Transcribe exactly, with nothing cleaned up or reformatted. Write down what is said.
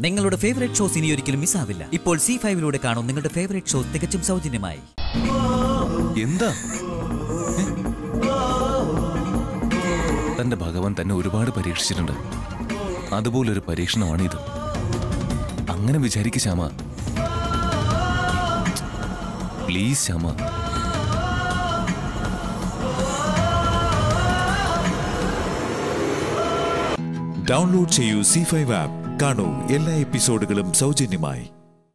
നിങ്ങളുടെ favourite shows ഇനി ഒരിക്കലും മിസ്സാവില്ല. ഇപ്പോൾ സി ഫൈവിലൂടെ കാണും നിങ്ങളുടെ ഫേവറേറ്റ് ഷോ തികച്ചും സൗജന്യമായി. എന്താ തന്റെ ഭഗവാൻ തന്നെ ഒരുപാട് പരീക്ഷിച്ചിട്ടുണ്ട്. അതുപോലൊരു പരീക്ഷണമാണ് ഇത്. അങ്ങനെ വിചാരിക്ക് ശ്യാമ, പ്ലീസ് ശ്യാമ. ഡൗൺലോഡ് ചെയ്യൂ സി ഫൈവ് ആപ്പ്. കാണൂ എല്ലാ എപ്പിസോഡുകളും സൗജന്യമായി.